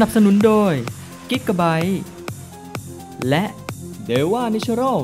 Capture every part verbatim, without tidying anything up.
นับสนุนโดย Gigabyte และ Deva Natural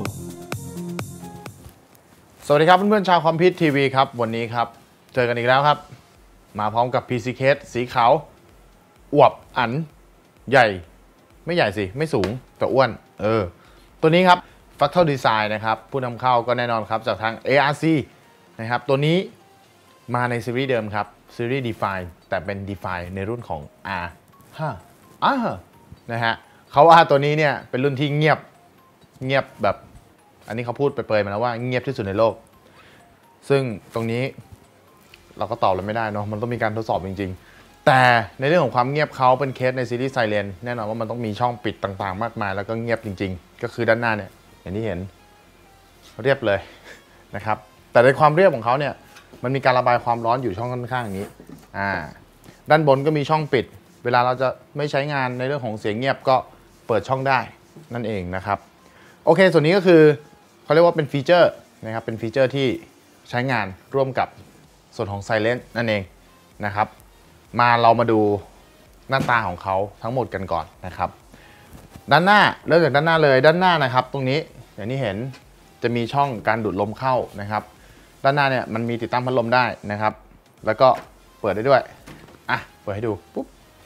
สวัสดีครับเพื่อนๆชาวคอมพิวทีวีครับวันนี้ครับเจอกันอีกแล้วครับมาพร้อมกับ พี ซี Case สีขาวอวบอันใหญ่ไม่ใหญ่สิไม่สูงแต่อ้วนเออตัวนี้ครับ Fractal Design นะครับผู้นำเข้าก็แน่นอนครับจากทาง เอ อาร์ ซี นะครับตัวนี้มาในซีรีส์เดิมครับซีรีส์ Define แต่เป็น Define ในรุ่นของ R ฮะอ่านะฮะเขาว่าตัวนี้เนี่ยเป็นรุ่นที่เงียบเงียบแบบอันนี้เขาพูดไปเปรยมาแล้วว่าเงียบที่สุดในโลกซึ่งตรงนี้เราก็ตอบเลยไม่ได้เนาะมันต้องมีการทดสอบจริงๆแต่ในเรื่องของความเงียบเขาเป็นเคสในซีรีส์ไซเรนแน่นอนว่ามันต้องมีช่องปิดต่างๆมากมายแล้วก็เงียบจริงๆก็คือด้านหน้าเนี่ยอย่างที่เห็นเรียบเลยนะครับแต่ในความเรียบของเขาเนี่ยมันมีการระบายความร้อนอยู่ช่องข้างๆอย่างนี้อ่าด้านบนก็มีช่องปิดเวลาเราจะไม่ใช้งานในเรื่องของเสียงเงียบก็เปิดช่องได้นั่นเองนะครับโอเคส่วนนี้ก็คือเขาเรียกว่าเป็นฟีเจอร์นะครับเป็นฟีเจอร์ที่ใช้งานร่วมกับส่วนของ Silent นั่นเองนะครับมาเรามาดูหน้าตาของเขาทั้งหมดกันก่อนนะครับด้านหน้าเริ่มจากด้านหน้าเลยด้านหน้านะครับตรงนี้อย่างที่เห็นจะมีช่องการดูดลมเข้านะครับด้านหน้าเนี่ยมันมีติดตั้งพัดลมได้นะครับแล้วก็เปิดได้ด้วยอ่ะเปิดให้ดูปุ๊บ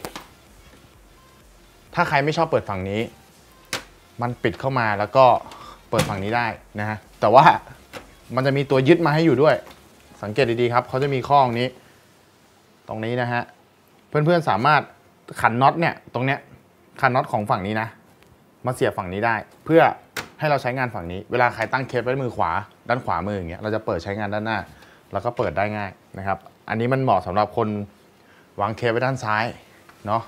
ถ้าใครไม่ชอบเปิดฝั่งนี้มันปิดเข้ามาแล้วก็เปิดฝั่งนี้ได้นะฮะแต่ว่ามันจะมีตัวยึดมาให้อยู่ด้วยสังเกตดีๆครับเขาจะมีข้อตรงนี้ตรงนี้นะฮะเพื่อนๆสามารถขันน็อตเนี่ยตรงเนี้ยขันน็อตของฝั่งนี้นะมาเสียบฝั่งนี้ได้เพื่อให้เราใช้งานฝั่งนี้เวลาใครตั้งเคสไว้มือขวาด้านขวามืออย่างเงี้ยเราจะเปิดใช้งานด้านหน้าแล้วก็เปิดได้ง่ายนะครับอันนี้มันเหมาะสำหรับคนวางเคสไว้ด้านซ้ายเนาะ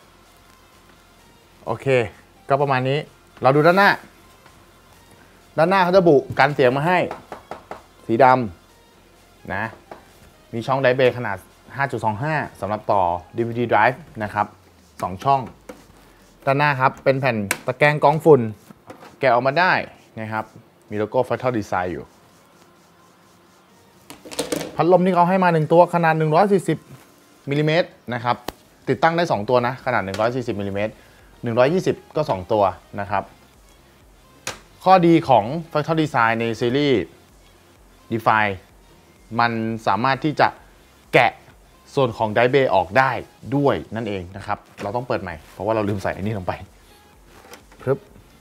โอเคก็ประมาณนี้เราดูด้านหน้าด้านหน้าเขาจะบุกันเสียงมาให้สีดำนะมีช่องไดเบย์ขนาด ห้าจุดสองห้า สำหรับต่อ ดี วี ดี Drive นะครับสองช่องด้านหน้าครับเป็นแผ่นตะแกรงกรองฝุ่นแกะออกมาได้นะครับมีโลโก้ Fractal Design อยู่พัดลมที่เขาให้มาหนึ่งตัวขนาดหนึ่งร้อยสี่สิบมิลลิเมตรนะครับติดตั้งได้สองตัวนะขนาดหนึ่งร้อยสี่สิบมิลลิเมตรหนึ่งร้อยยี่สิบก็สองตัวนะครับข้อดีของ Fractal Design ในซีรีส์ Define มันสามารถที่จะแกะส่วนของไดเบย์ออกได้ด้วยนั่นเองนะครับเราต้องเปิดใหม่เพราะว่าเราลืมใส่อันนี้ลงไปปึ๊บ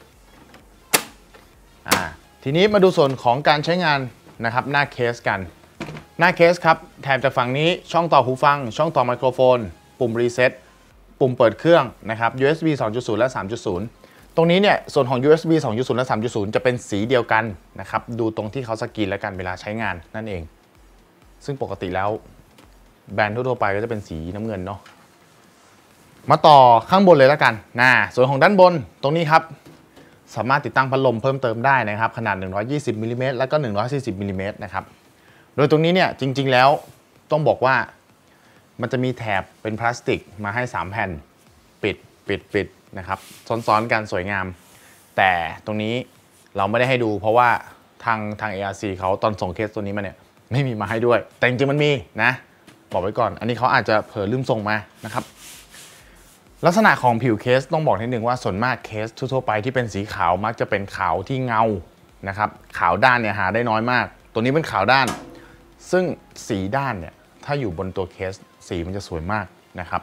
อ่าทีนี้มาดูส่วนของการใช้งานนะครับหน้าเคสกันหน้าเคสครับแถมจากฝั่งนี้ช่องต่อหูฟังช่องต่อไมโครโฟนปุ่มรีเซ็ตปุ่มเปิดเครื่องนะครับ ยู เอส บี สองจุดศูนย์ และ สามจุดศูนย์ ตรงนี้เนี่ยส่วนของ ยู เอส บี สองจุดศูนย์ และ สามจุดศูนย์ จะเป็นสีเดียวกันนะครับดูตรงที่เขาสกรีนแล้วกันเวลาใช้งานนั่นเองซึ่งปกติแล้วแบรนด์ทั่วไปก็จะเป็นสีน้ำเงินเนาะมาต่อข้างบนเลยแล้วกันนะส่วนของด้านบนตรงนี้ครับสามารถติดตั้งพัดลมเพิ่มเติมได้นะครับขนาดหนึ่งร้อยยี่สิบมิลลิเมตรแล้วก็หนึ่งร้อยสี่สิบมิลลิเมตรนะครับโดยตรงนี้เนี่ยจริงๆแล้วต้องบอกว่ามันจะมีแถบเป็นพลาสติกมาให้สามแผ่นปิดปิดปิดนะครับซ้อนๆกันสวยงามแต่ตรงนี้เราไม่ได้ให้ดูเพราะว่าทางทาง เอ อาร์ ซี เขาตอนส่งเคสตัวนี้มาเนี่ยไม่มีมาให้ด้วยแต่จริงๆมันมีนะบอกไว้ก่อนอันนี้เขาอาจจะเผลอลืมส่งมานะครับลักษณะของผิวเคสต้องบอกนิดนึงว่าส่วนมากเคสทั่วๆไปที่เป็นสีขาวมักจะเป็นขาวที่เงานะครับขาวด้านเนี่ยหาได้น้อยมากตัวนี้เป็นขาวด้านซึ่งสีด้านเนี่ยถ้าอยู่บนตัวเคสสีมันจะสวยมากนะครับ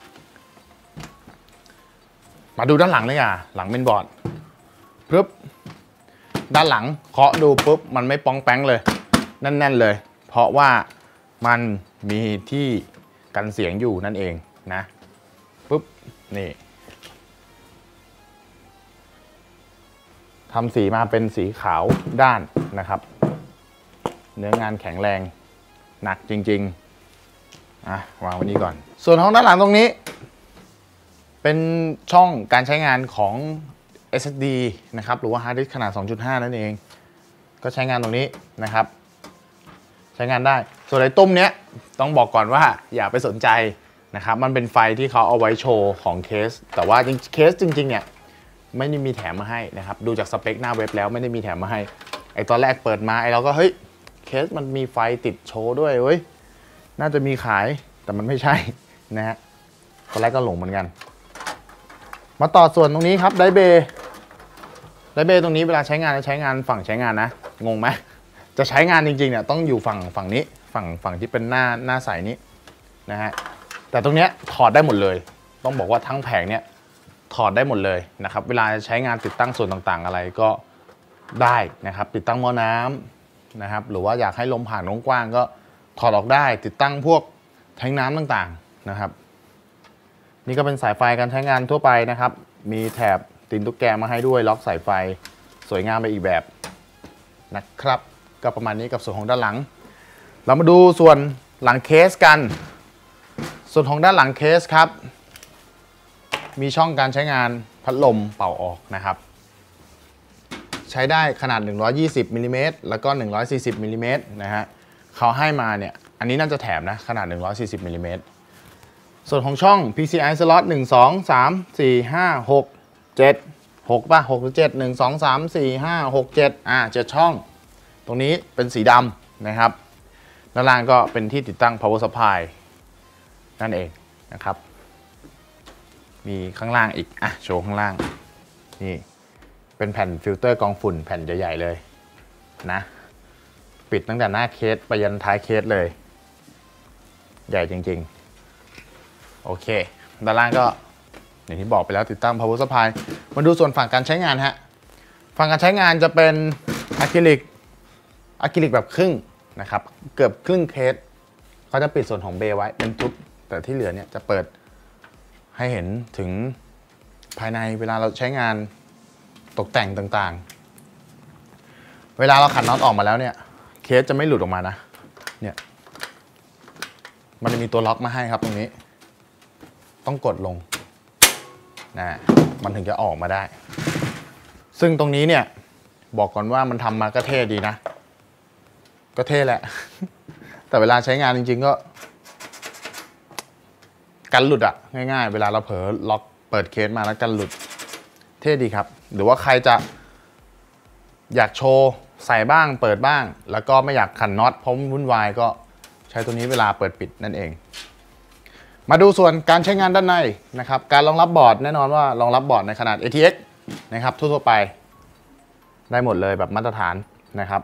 มาดูด้านหลังเลยอ่ะหลังเมนบอร์ดปึ๊บด้านหลังเคาะดูปุ๊บมันไม่ป้องแป้งเลยแน่นๆเลยเพราะว่ามันมีที่กันเสียงอยู่นั่นเองนะปุ๊บนี่ทำสีมาเป็นสีขาวด้านนะครับเนื้องานแข็งแรงหนักจริงๆอ่ะวางไว้นี้ก่อนส่วนของด้านหลังตรงนี้เป็นช่องการใช้งานของ เอส เอส ดี นะครับหรือว่าฮาร์ดดิสก์ขนาด สองจุดห้า นั่นเองก็ใช้งานตรงนี้นะครับใช้งานได้ส่วนไอ้ตุ้มเนี้ยต้องบอกก่อนว่าอย่าไปสนใจนะครับมันเป็นไฟที่เขาเอาไว้โชว์ของเคสแต่ว่าเคสจริงๆเนี่ยไม่ได้มีแถมมาให้นะครับดูจากสเปคหน้าเว็บแล้วไม่ได้มีแถมมาให้ไอ้ตอนแรกเปิดมาไอ้เราก็เฮ้ยเคสมันมีไฟติดโชว์ด้วยเว้ยน่าจะมีขายแต่มันไม่ใช่นะฮะตอนแรกก็หลงเหมือนกันมาต่อส่วนตรงนี้ครับไดเบย์ไดเบย์ตรงนี้เวลาใช้งานจะใช้งานฝั่งใช้งานนะงงไหมจะใช้งานจริงๆเนี่ยต้องอยู่ฝั่งฝั่งนี้ฝั่งฝั่งที่เป็นหน้าหน้าใสนี้นะฮะแต่ตรงเนี้ยถอดได้หมดเลยต้องบอกว่าทั้งแผงเนี่ยถอดได้หมดเลยนะครับเวลาใช้งานติดตั้งส่วนต่างๆอะไรก็ได้นะครับติดตั้งหม้อน้ำนะครับหรือว่าอยากให้ลมผ่านกว้างๆก็ถอดออกได้ติดตั้งพวกแทงน้ำต่างๆนะครับนี่ก็เป็นสายไฟการใช้งานทั่วไปนะครับมีแถบตีนตุ๊กแกมาให้ด้วยล็อกสายไฟสวยงามไปอีกแบบนะครับก็ประมาณนี้กับส่วนของด้านหลังเรามาดูส่วนหลังเคสกันส่วนของด้านหลังเคสครับมีช่องการใช้งานพัดลมเป่าออกนะครับใช้ได้ขนาดหนึ่งร้อยยี่สิบมิลลิเมตรแล้วก็หนึ่งร้อยสี่สิบมิลลิเมตรนะฮะเขาให้มาเนี่ยอันนี้น่าจะแถมนะขนาดหนึ่งร้อยสี่สิบมิลลิเมตรส่วนของช่อง พี ซี ไอ slot หนึ่ง สอง สาม สี่ ห้า หก เจ็ด หกป่ะหกหรือเจ็ด หนึ่ง สอง สาม สี่ ห้า หก เจ็ดอ่าเจ็ดช่องตรงนี้เป็นสีดำนะครับด้านล่างก็เป็นที่ติดตั้ง power supply นั่นเองนะครับมีข้างล่างอีกอ่ะโชว์ข้างล่างนี่เป็นแผ่นฟิลเตอร์กรองฝุ่นแผ่นใหญ่ๆเลยนะปิดตั้งแต่หน้าเคสไปยันท้ายเคสเลยใหญ่จริงๆโอเคด้านล่างก็อย่างที่บอกไปแล้วติดตั้ง power supply มาดูส่วนฝั่งการใช้งานฮะฝั่งการใช้งานจะเป็นอะคริลิกอะคริลิกแบบครึ่งนะครับเกือบครึ่งเคสเขาจะปิดส่วนของเบย์ไว้เป็นทุบแต่ที่เหลือเนี่ยจะเปิดให้เห็นถึงภายในเวลาเราใช้งานตกแต่งต่างๆเวลาเราขันน็อตออกมาแล้วเนี่ยเคสจะไม่หลุดออกมานะเนี่ยมันจะมีตัวล็อกมาให้ครับตรงนี้ต้องกดลงนะมันถึงจะออกมาได้ซึ่งตรงนี้เนี่ยบอกก่อนว่ามันทำมาก็เท่ดีนะก็เท่แหละ แต่เวลาใช้งานจริงๆก็กันหลุดอะง่ายๆเวลาเราเผลอล็อกเปิดเคสมาแล้วกันหลุดเท่ดีครับหรือว่าใครจะอยากโชว์ใส่บ้างเปิดบ้างแล้วก็ไม่อยากขันน็อตเพราะวุ่นวายก็ใช้ตัวนี้เวลาเปิดปิดนั่นเองมาดูส่วนการใช้งานด้านในนะครับการรองรับบอร์ดแน่นอนว่ารองรับบอร์ดในขนาด เอ ที เอ็กซ์ นะครับทั่วๆไปได้หมดเลยแบบมาตรฐานนะครับ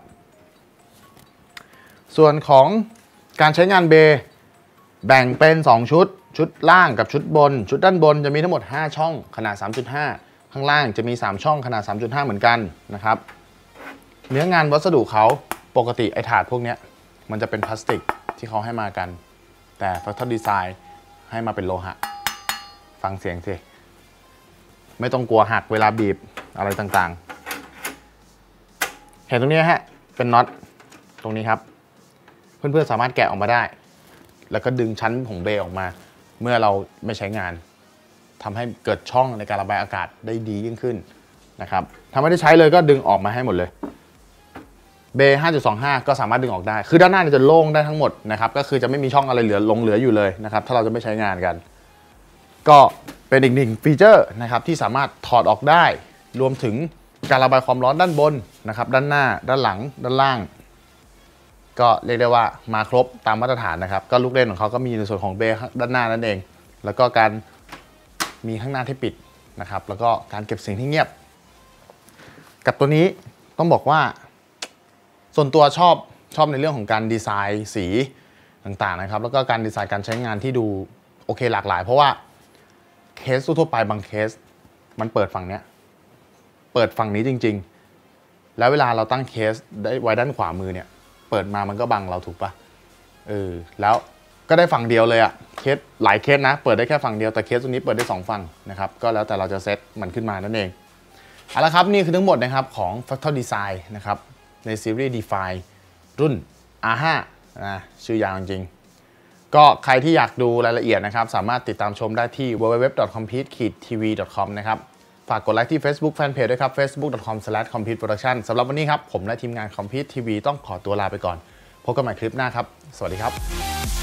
ส่วนของการใช้งานเบย์แบ่งเป็นสองชุดชุดล่างกับชุดบนชุดด้านบนจะมีทั้งหมดห้าช่องขนาด สามจุดห้า ข้างล่างจะมีสามช่องขนาด สามจุดห้า เหมือนกันนะครับเนื้องานวัสดุเขาปกติไอ้ถาดพวกนี้มันจะเป็นพลาสติกที่เขาให้มากันแต่ Factory Design ให้มาเป็นโลหะฟังเสียงสิไม่ต้องกลัวหักเวลาบีบอะไรต่างๆเห็นตรงนี้ฮะเป็นน็อตตรงนี้ครับเพื่อนๆสามารถแกะออกมาได้แล้วก็ดึงชั้นผงเบย์ออกมาเมื่อเราไม่ใช้งานทำให้เกิดช่องในการระบายอากาศได้ดียิ่งขึ้นนะครับถ้าไม่ได้ใช้เลยก็ดึงออกมาให้หมดเลยเบย์ ห้าจุดสองห้า ก็สามารถดึงออกได้คือด้านหน้าจะโล่งได้ทั้งหมดนะครับก็คือจะไม่มีช่องอะไรเหลือลงเหลืออยู่เลยนะครับถ้าเราจะไม่ใช้งานกันก็เป็นอีกหนึ่งฟีเจอร์นะครับที่สามารถถอดออกได้รวมถึงการระบายความร้อนด้านบนนะครับด้านหน้าด้านหลังด้านล่างก็เรียกได้ว่ามาครบตามมาตรฐานนะครับก็ลูกเล่นของเขาก็มีในส่วนของเบย์ด้านหน้านั่นเองแล้วก็การมีข้างหน้าที่ปิดนะครับแล้วก็การเก็บเสียงที่เงียบกับตัวนี้ต้องบอกว่าส่วนตัวชอบชอบในเรื่องของการดีไซน์สีต่างๆนะครับแล้วก็การดีไซน์การใช้งานที่ดูโอเคหลากหลายเพราะว่าเคสทั่วไปบางเคสมันเปิดฝั่งเนี้ยเปิดฝั่งนี้จริงๆแล้วเวลาเราตั้งเคสได้ไว้ด้านขวามือเนี่ยเปิดมามันก็บังเราถูกปะเออแล้วก็ได้ฝั่งเดียวเลยอะเคสหลายเคสนะเปิดได้แค่ฝั่งเดียวแต่เคสตัวนี้เปิดได้สองฝั่งนะครับก็แล้วแต่เราจะเซตมันขึ้นมานั่นเองเอาละครับนี่คือทั้งหมดนะครับของ Factory Design นะครับในซีรีส์ Defy รุ่น อาร์ ไฟว์ นะชื่อยาวจริงๆก็ใครที่อยากดูรายละเอียดนะครับสามารถติดตามชมได้ที่ ดับเบิลยู ดับเบิลยู ดับเบิลยู ดอท คอมพีท ที วี ดอท คอม นะครับฝากกดไลค์ที่ Facebook Fanpage ด้วยครับ เฟซบุ๊ก ดอท คอม สแลช คอมพีท โปรดักชั่น สำหรับวันนี้ครับผมและทีมงาน Compete ที วี ต้องขอตัวลาไปก่อนพบกันใหม่คลิปหน้าครับสวัสดีครับ